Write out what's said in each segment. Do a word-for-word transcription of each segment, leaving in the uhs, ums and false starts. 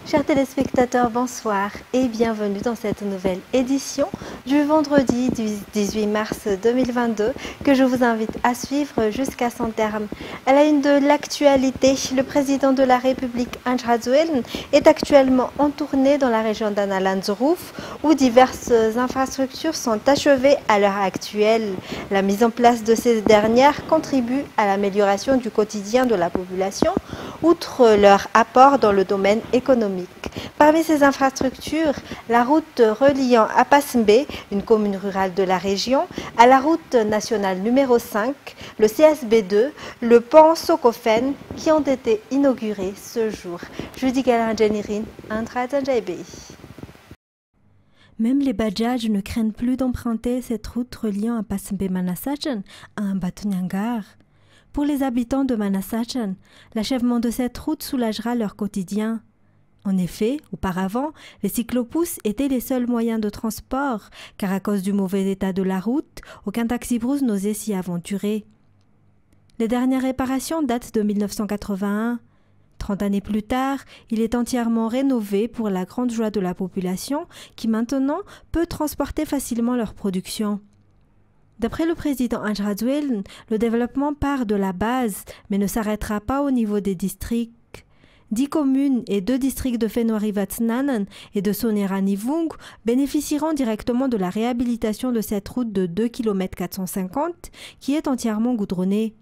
Chers téléspectateurs, bonsoir et bienvenue dans cette nouvelle édition du vendredi dix-huit mars deux mille vingt-deux que je vous invite à suivre jusqu'à son terme. À la une de l'actualité, le président de la République, Andry Rajoelina, est actuellement en tournée dans la région d'Analandsruf où diverses infrastructures sont achevées à l'heure actuelle. La mise en place de ces dernières contribue à l'amélioration du quotidien de la population, outre leur apport dans le domaine économique. Parmi ces infrastructures, la route reliant Apasmbe, une commune rurale de la région, à la route nationale numéro cinq, le C S B deux, le pont Sokofen, qui ont été inaugurés ce jour. Jeudi Galanjanirin, Andradjanjaibe. Même les Bajaj ne craignent plus d'emprunter cette route reliant Apasmbe-Manasachan à Ambatonyangar. Pour les habitants de Manasachan, l'achèvement de cette route soulagera leur quotidien. En effet, auparavant, les cyclopousses étaient les seuls moyens de transport, car à cause du mauvais état de la route, aucun taxi-brousse n'osait s'y aventurer. Les dernières réparations datent de mille neuf cent quatre-vingt-un. Trente années plus tard, il est entièrement rénové pour la grande joie de la population, qui maintenant peut transporter facilement leur production. D'après le président Andry Rajoelina, le développement part de la base, mais ne s'arrêtera pas au niveau des districts. Dix communes et deux districts de Fenwari-Vatsnanan et de Sonerani-Vung bénéficieront directement de la réhabilitation de cette route de deux kilomètres quatre cent cinquante qui est entièrement goudronnée.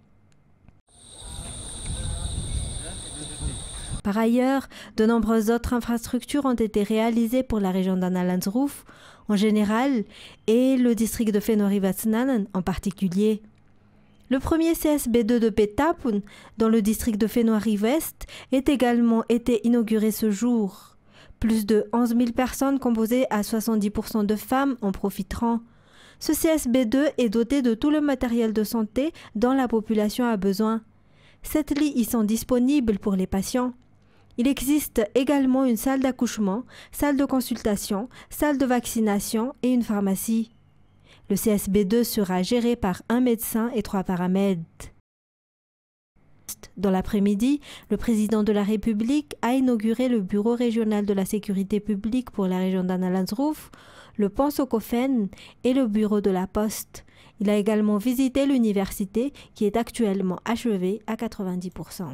Par ailleurs, de nombreuses autres infrastructures ont été réalisées pour la région d'Analandsruf en général et le district de Fenwari-Vatsnanan en particulier. Le premier C S B deux de Petapun, dans le district de Fenwari-West, est également été inauguré ce jour. Plus de onze mille personnes composées à soixante-dix pour cent de femmes en profiteront. Ce C S B deux est doté de tout le matériel de santé dont la population a besoin. Sept lits y sont disponibles pour les patients. Il existe également une salle d'accouchement, salle de consultation, salle de vaccination et une pharmacie. Le C S B deux sera géré par un médecin et trois paramèdes. Dans l'après-midi, le président de la République a inauguré le bureau régional de la sécurité publique pour la région d'Analandsruf, le pont Sokofen et le bureau de la poste. Il a également visité l'université qui est actuellement achevée à quatre-vingt-dix pour cent.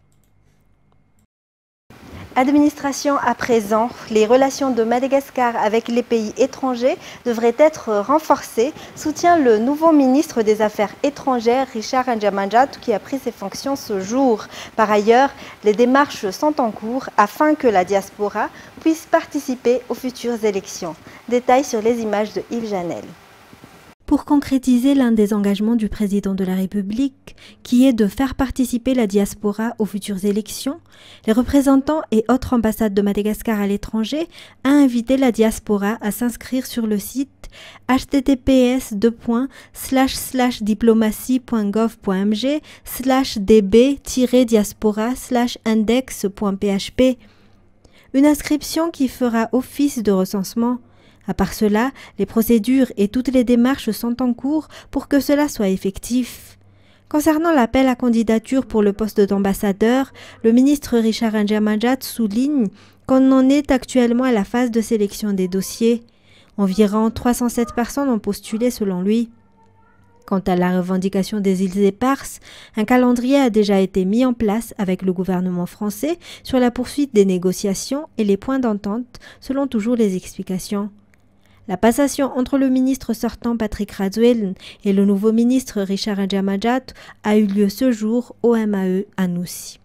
Administration à présent, les relations de Madagascar avec les pays étrangers devraient être renforcées, soutient le nouveau ministre des Affaires étrangères Richard Ndjamanjat qui a pris ses fonctions ce jour. Par ailleurs, les démarches sont en cours afin que la diaspora puisse participer aux futures élections. Détails sur les images de Yves Janel. Pour concrétiser l'un des engagements du président de la République, qui est de faire participer la diaspora aux futures élections, les représentants et autres ambassades de Madagascar à l'étranger a invité la diaspora à s'inscrire sur le site h t t p s deux points slash slash diplomatie point gov point m g slash d b tiret diaspora slash index point p h p. Une inscription qui fera office de recensement. À part cela, les procédures et toutes les démarches sont en cours pour que cela soit effectif. Concernant l'appel à candidature pour le poste d'ambassadeur, le ministre Richard Ndjamanjat souligne qu'on en est actuellement à la phase de sélection des dossiers. Environ trois cent sept personnes ont postulé selon lui. Quant à la revendication des îles éparses, un calendrier a déjà été mis en place avec le gouvernement français sur la poursuite des négociations et les points d'entente, selon toujours les explications. La passation entre le ministre sortant Patrick Rajoelina et le nouveau ministre Richard Ndjamanjat a eu lieu ce jour au M A E à Noussi.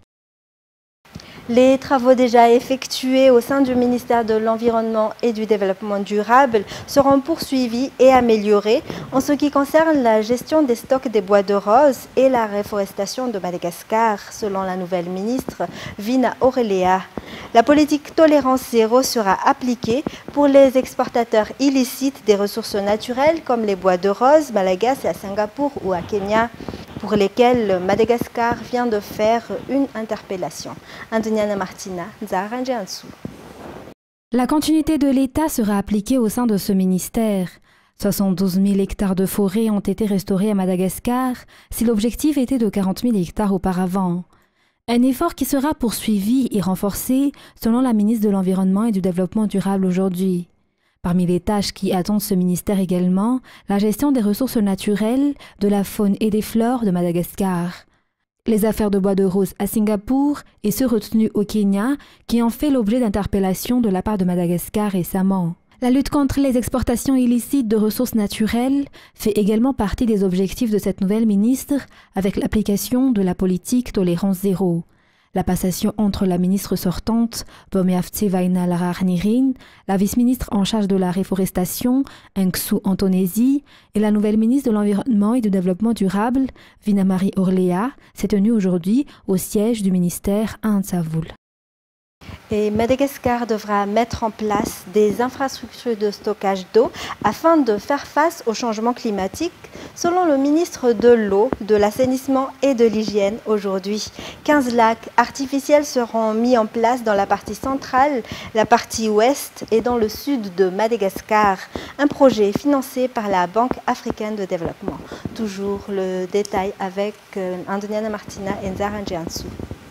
Les travaux déjà effectués au sein du ministère de l'Environnement et du Développement durable seront poursuivis et améliorés en ce qui concerne la gestion des stocks des bois de rose et la réforestation de Madagascar, selon la nouvelle ministre Vina Aurelia. La politique tolérance zéro sera appliquée pour les exportateurs illicites des ressources naturelles comme les bois de rose, Malagasy à Singapour ou à Kenya, pour lesquels Madagascar vient de faire une interpellation. Antoniana Martina, Nzaranjansu. La continuité de l'État sera appliquée au sein de ce ministère. soixante-douze mille hectares de forêt ont été restaurés à Madagascar, si l'objectif était de quarante mille hectares auparavant. Un effort qui sera poursuivi et renforcé selon la ministre de l'Environnement et du Développement durable aujourd'hui. Parmi les tâches qui attendent ce ministère également, la gestion des ressources naturelles, de la faune et des flores de Madagascar. Les affaires de bois de rose à Singapour et ceux retenus au Kenya qui ont fait l'objet d'interpellations de la part de Madagascar récemment. La lutte contre les exportations illicites de ressources naturelles fait également partie des objectifs de cette nouvelle ministre avec l'application de la politique tolérance zéro. La passation entre la ministre sortante, Bomeafti Vainalarar-Nirin, la vice-ministre en charge de la réforestation, Nxu Antonesi, et la nouvelle ministre de l'Environnement et du Développement durable, Vinamarie Orléa, s'est tenue aujourd'hui au siège du ministère à Antsavoul. Et Madagascar devra mettre en place des infrastructures de stockage d'eau afin de faire face au changement climatique, selon le ministre de l'Eau, de l'Assainissement et de l'Hygiène aujourd'hui. quinze lacs artificiels seront mis en place dans la partie centrale, la partie ouest et dans le sud de Madagascar. Un projet financé par la Banque africaine de développement. Toujours le détail avec Andoniana Martina et Nzara Njiansu.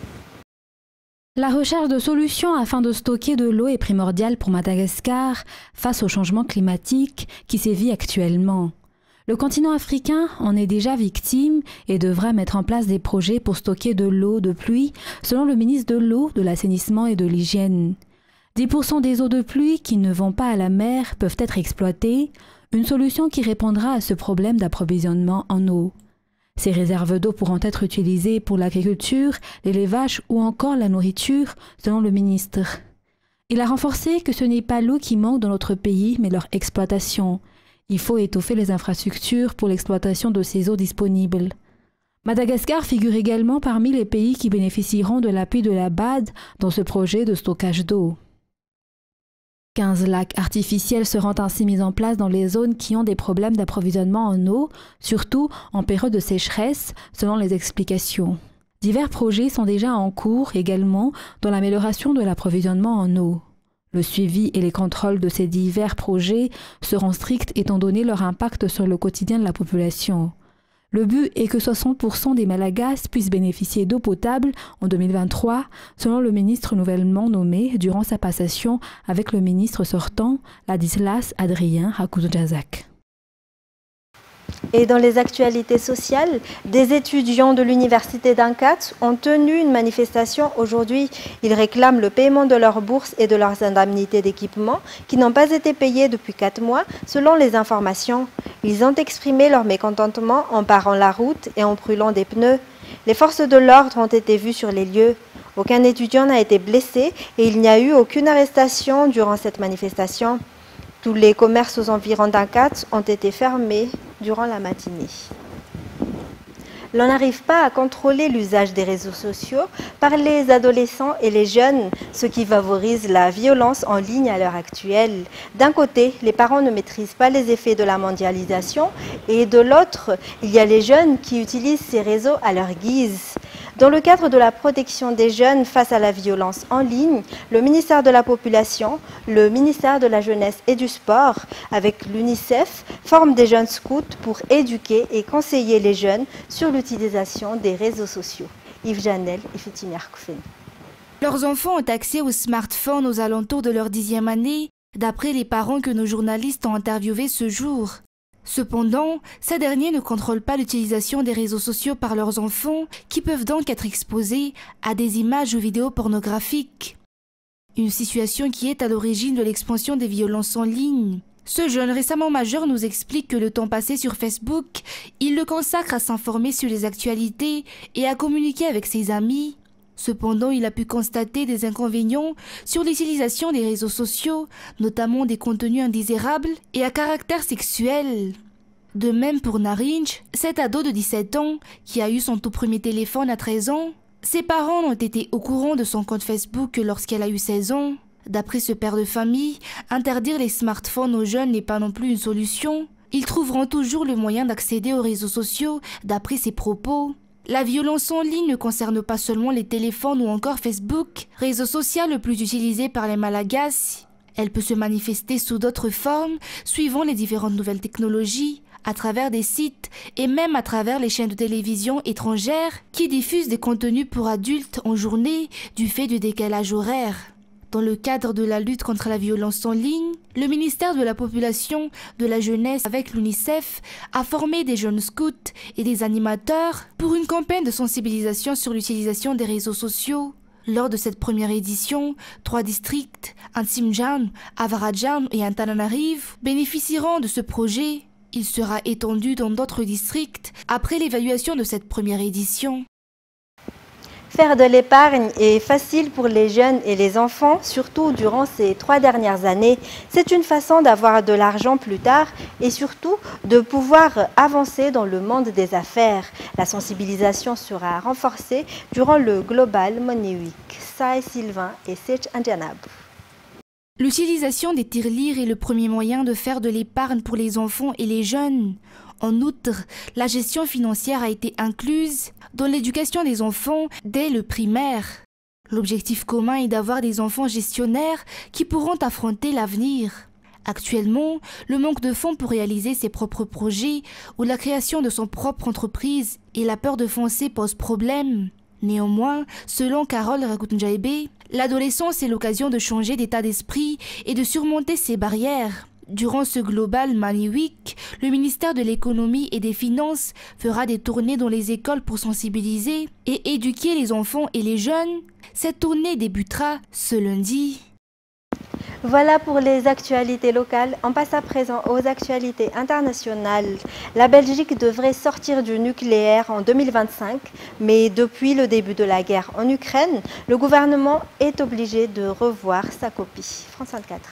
La recherche de solutions afin de stocker de l'eau est primordiale pour Madagascar face au changement climatique qui sévit actuellement. Le continent africain en est déjà victime et devra mettre en place des projets pour stocker de l'eau de pluie, selon le ministre de l'Eau, de l'Assainissement et de l'Hygiène. dix pour cent des eaux de pluie qui ne vont pas à la mer peuvent être exploitées, une solution qui répondra à ce problème d'approvisionnement en eau. Ces réserves d'eau pourront être utilisées pour l'agriculture, l'élevage ou encore la nourriture, selon le ministre. Il a renforcé que ce n'est pas l'eau qui manque dans notre pays, mais leur exploitation. Il faut étoffer les infrastructures pour l'exploitation de ces eaux disponibles. Madagascar figure également parmi les pays qui bénéficieront de l'appui de la B A D dans ce projet de stockage d'eau. quinze lacs artificiels seront ainsi mis en place dans les zones qui ont des problèmes d'approvisionnement en eau, surtout en période de sécheresse, selon les explications. Divers projets sont déjà en cours également dans l'amélioration de l'approvisionnement en eau. Le suivi et les contrôles de ces divers projets seront stricts étant donné leur impact sur le quotidien de la population. Le but est que soixante pour cent des Malagasy puissent bénéficier d'eau potable en deux mille vingt-trois, selon le ministre nouvellement nommé durant sa passation avec le ministre sortant, Ladislas Adrien Rakoudjazak. Et dans les actualités sociales, des étudiants de l'université d'Ankara ont tenu une manifestation aujourd'hui. Ils réclament le paiement de leurs bourses et de leurs indemnités d'équipement qui n'ont pas été payées depuis quatre mois, selon les informations. Ils ont exprimé leur mécontentement en barrant la route et en brûlant des pneus. Les forces de l'ordre ont été vues sur les lieux. Aucun étudiant n'a été blessé et il n'y a eu aucune arrestation durant cette manifestation. Tous les commerces aux environs d'Ankara ont été fermés durant la matinée. L'on n'arrive pas à contrôler l'usage des réseaux sociaux par les adolescents et les jeunes, ce qui favorise la violence en ligne à l'heure actuelle. D'un côté, les parents ne maîtrisent pas les effets de la mondialisation et de l'autre, il y a les jeunes qui utilisent ces réseaux à leur guise. Dans le cadre de la protection des jeunes face à la violence en ligne, le ministère de la Population, le ministère de la Jeunesse et du Sport, avec l'UNICEF, forment des jeunes scouts pour éduquer et conseiller les jeunes sur l'utilisation des réseaux sociaux. Yves Janel et Fitimi Arkoufen. Leurs enfants ont accès aux smartphones aux alentours de leur dixième année, d'après les parents que nos journalistes ont interviewés ce jour. Cependant, ces derniers ne contrôlent pas l'utilisation des réseaux sociaux par leurs enfants, qui peuvent donc être exposés à des images ou vidéos pornographiques. Une situation qui est à l'origine de l'expansion des violences en ligne. Ce jeune récemment majeur nous explique que le temps passé sur Facebook, il le consacre à s'informer sur les actualités et à communiquer avec ses amis. Cependant, il a pu constater des inconvénients sur l'utilisation des réseaux sociaux, notamment des contenus indésirables et à caractère sexuel. De même pour Narinj, cet ado de dix-sept ans, qui a eu son tout premier téléphone à treize ans, ses parents ont été au courant de son compte Facebook lorsqu'elle a eu seize ans. D'après ce père de famille, interdire les smartphones aux jeunes n'est pas non plus une solution. Ils trouveront toujours le moyen d'accéder aux réseaux sociaux, d'après ses propos. La violence en ligne ne concerne pas seulement les téléphones ou encore Facebook, réseau social le plus utilisé par les Malagasy. Elle peut se manifester sous d'autres formes, suivant les différentes nouvelles technologies, à travers des sites et même à travers les chaînes de télévision étrangères qui diffusent des contenus pour adultes en journée du fait du décalage horaire. Dans le cadre de la lutte contre la violence en ligne, le ministère de la Population, de la Jeunesse avec l'UNICEF a formé des jeunes scouts et des animateurs pour une campagne de sensibilisation sur l'utilisation des réseaux sociaux. Lors de cette première édition, trois districts, Ansimjan, Avarajan et Antananarive, bénéficieront de ce projet. Il sera étendu dans d'autres districts après l'évaluation de cette première édition. Faire de l'épargne est facile pour les jeunes et les enfants, surtout durant ces trois dernières années. C'est une façon d'avoir de l'argent plus tard et surtout de pouvoir avancer dans le monde des affaires. La sensibilisation sera renforcée durant le Global Money Week. Sai Sylvain et Sech Indianab. L'utilisation des tirelires est le premier moyen de faire de l'épargne pour les enfants et les jeunes. En outre, la gestion financière a été incluse dans l'éducation des enfants dès le primaire. L'objectif commun est d'avoir des enfants gestionnaires qui pourront affronter l'avenir. Actuellement, le manque de fonds pour réaliser ses propres projets ou la création de son propre entreprise et la peur de foncer posent problème. Néanmoins, selon Carole Ragutunjaebe, l'adolescence est l'occasion de changer d'état d'esprit et de surmonter ces barrières. Durant ce Global Money Week, le ministère de l'Économie et des Finances fera des tournées dans les écoles pour sensibiliser et éduquer les enfants et les jeunes. Cette tournée débutera ce lundi. Voilà pour les actualités locales. On passe à présent aux actualités internationales. La Belgique devrait sortir du nucléaire en deux mille vingt-cinq, mais depuis le début de la guerre en Ukraine, le gouvernement est obligé de revoir sa copie. France vingt-quatre.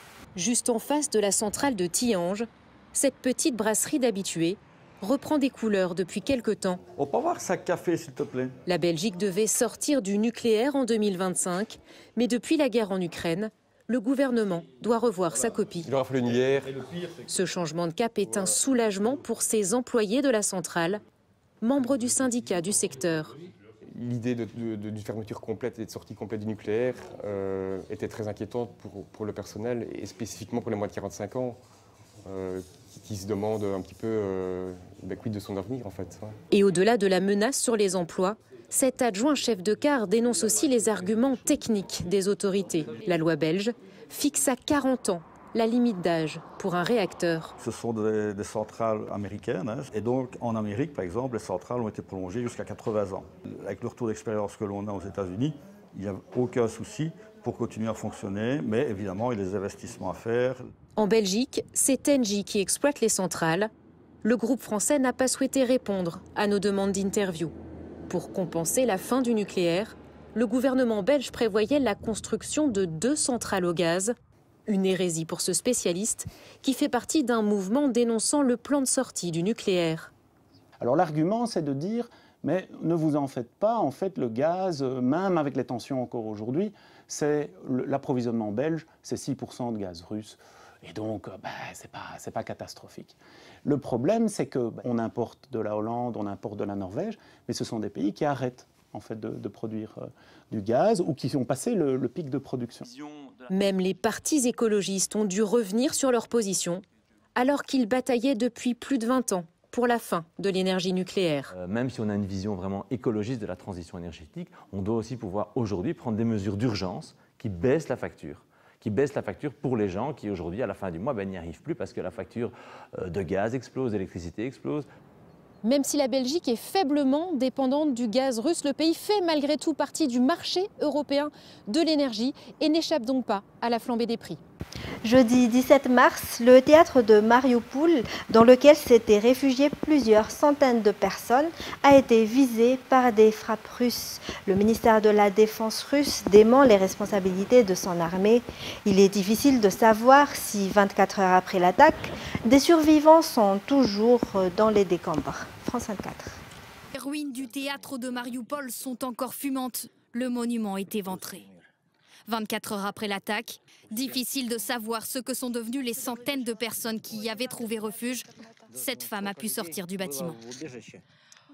Juste en face de la centrale de Tihange, cette petite brasserie d'habitués reprend des couleurs depuis quelque temps. On peut avoir ça café, s'il te plaît. La Belgique devait sortir du nucléaire en deux mille vingt-cinq, mais depuis la guerre en Ukraine, le gouvernement doit revoir sa copie. Il aura fallu une bière. Ce changement de cap est un soulagement pour ces employés de la centrale, membres du syndicat du secteur. L'idée de, de, de, d'une fermeture complète et de sortie complète du nucléaire euh, était très inquiétante pour, pour le personnel et spécifiquement pour les moins de quarante-cinq ans euh, qui, qui se demandent un petit peu euh, ben, quid de son avenir en fait. Ouais. Et au-delà de la menace sur les emplois, cet adjoint chef de car dénonce aussi les arguments techniques des autorités. La loi belge fixe à quarante ans la limite d'âge pour un réacteur. Ce sont des, des centrales américaines hein, et donc en Amérique par exemple les centrales ont été prolongées jusqu'à quatre-vingts ans. Avec le retour d'expérience que l'on a aux États-Unis, il n'y a aucun souci pour continuer à fonctionner, mais évidemment il y a des investissements à faire. En Belgique, c'est Engie qui exploite les centrales. Le groupe français n'a pas souhaité répondre à nos demandes d'interview. Pour compenser la fin du nucléaire, le gouvernement belge prévoyait la construction de deux centrales au gaz. Une hérésie pour ce spécialiste qui fait partie d'un mouvement dénonçant le plan de sortie du nucléaire. Alors l'argument, c'est de dire, mais ne vous en faites pas, en fait le gaz, même avec les tensions encore aujourd'hui, c'est l'approvisionnement belge, c'est six pour cent de gaz russe. Et donc, ben, c'est pas, c'est pas catastrophique. Le problème, c'est qu'on ben, importe de la Hollande, on importe de la Norvège, mais ce sont des pays qui arrêtent en fait, de, de produire euh, du gaz ou qui ont passé le, le pic de production. Même les partis écologistes ont dû revenir sur leur position, alors qu'ils bataillaient depuis plus de vingt ans pour la fin de l'énergie nucléaire. Euh, même si on a une vision vraiment écologiste de la transition énergétique, on doit aussi pouvoir aujourd'hui prendre des mesures d'urgence qui baissent la facture. qui baisse la facture pour les gens qui aujourd'hui, à la fin du mois, ben, n'y arrivent plus parce que la facture de gaz explose, d'électricité explose. Même si la Belgique est faiblement dépendante du gaz russe, le pays fait malgré tout partie du marché européen de l'énergie et n'échappe donc pas à la flambée des prix. Jeudi dix-sept mars, le théâtre de Marioupol, dans lequel s'étaient réfugiées plusieurs centaines de personnes, a été visé par des frappes russes. Le ministère de la Défense russe dément les responsabilités de son armée. Il est difficile de savoir si, vingt-quatre heures après l'attaque, des survivants sont toujours dans les décombres. France vingt-quatre. Les ruines du théâtre de Marioupol sont encore fumantes. Le monument est éventré. vingt-quatre heures après l'attaque, difficile de savoir ce que sont devenues les centaines de personnes qui y avaient trouvé refuge. Cette femme a pu sortir du bâtiment.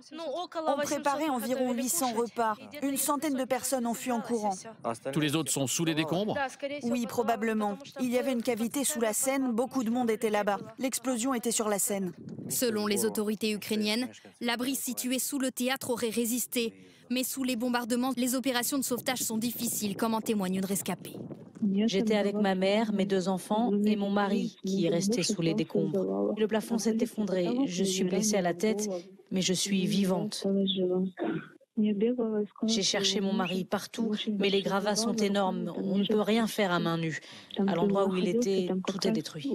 On préparait environ huit cents repas. Une centaine de personnes ont fui en courant. Tous les autres sont sous les décombres? Oui, probablement. Il y avait une cavité sous la Seine, beaucoup de monde était là-bas. L'explosion était sur la Seine. Selon les autorités ukrainiennes, l'abri situé sous le théâtre aurait résisté. Mais sous les bombardements, les opérations de sauvetage sont difficiles, comme en témoigne une rescapée. J'étais avec ma mère, mes deux enfants et mon mari qui est resté sous les décombres. Le plafond s'est effondré. Je suis blessée à la tête, mais je suis vivante. J'ai cherché mon mari partout, mais les gravats sont énormes. On ne peut rien faire à main nue. À l'endroit où il était, tout est détruit.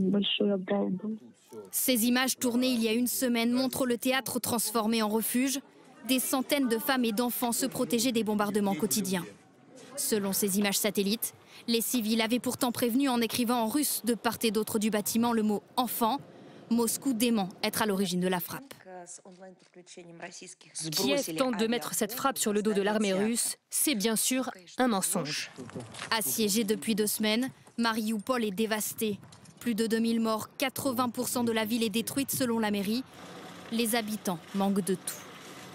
Ces images tournées il y a une semaine montrent le théâtre transformé en refuge. Des centaines de femmes et d'enfants se protégeaient des bombardements quotidiens. Selon ces images satellites, les civils avaient pourtant prévenu en écrivant en russe de part et d'autre du bâtiment le mot « enfant ». Moscou dément être à l'origine de la frappe. Kiev tente de mettre cette frappe sur le dos de l'armée russe. C'est bien sûr un mensonge. Assiégée depuis deux semaines, Marioupol est dévastée. Plus de deux mille morts, quatre-vingts pour cent de la ville est détruite selon la mairie. Les habitants manquent de tout.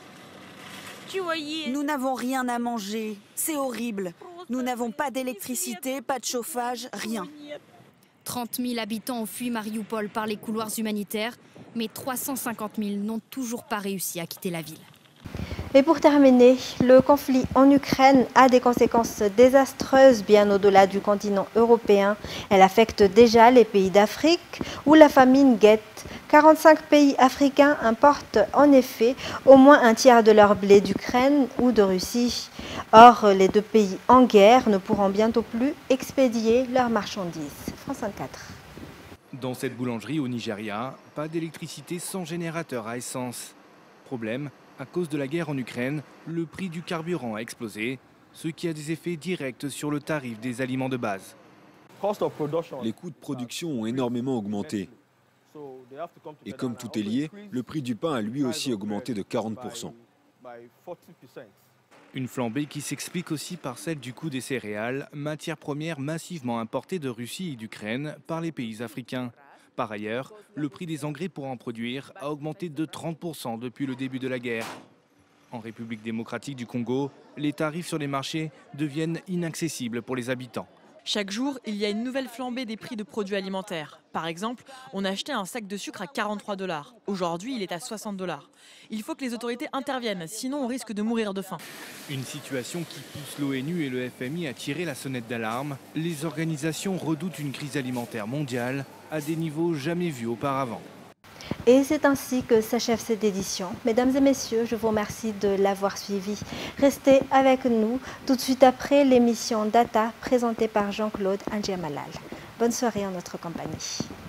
Nous n'avons rien à manger. C'est horrible. Nous n'avons pas d'électricité, pas de chauffage, rien. trente mille habitants ont fui Marioupol par les couloirs humanitaires, mais trois cent cinquante mille n'ont toujours pas réussi à quitter la ville. Et pour terminer, le conflit en Ukraine a des conséquences désastreuses bien au-delà du continent européen. Elle affecte déjà les pays d'Afrique où la famine guette. quarante-cinq pays africains importent en effet au moins un tiers de leur blé d'Ukraine ou de Russie. Or, les deux pays en guerre ne pourront bientôt plus expédier leurs marchandises. France vingt-quatre. Dans cette boulangerie au Nigeria, pas d'électricité sans générateur à essence. Problème, à cause de la guerre en Ukraine, le prix du carburant a explosé, ce qui a des effets directs sur le tarif des aliments de base. Les coûts de production ont énormément augmenté. Et comme tout est lié, le prix du pain a lui aussi augmenté de quarante pour cent. Une flambée qui s'explique aussi par celle du coût des céréales, matières premières massivement importées de Russie et d'Ukraine par les pays africains. Par ailleurs, le prix des engrais pour en produire a augmenté de trente pour cent depuis le début de la guerre. En République démocratique du Congo, les tarifs sur les marchés deviennent inaccessibles pour les habitants. Chaque jour, il y a une nouvelle flambée des prix de produits alimentaires. Par exemple, on a acheté un sac de sucre à quarante-trois dollars. Aujourd'hui, il est à soixante dollars. Il faut que les autorités interviennent, sinon on risque de mourir de faim. Une situation qui pousse l'ONU et le F M I à tirer la sonnette d'alarme. Les organisations redoutent une crise alimentaire mondiale à des niveaux jamais vus auparavant. Et c'est ainsi que s'achève cette édition. Mesdames et messieurs, je vous remercie de l'avoir suivi. Restez avec nous tout de suite après l'émission Data présentée par Jean-Claude Andjiamalal. Bonne soirée en notre compagnie.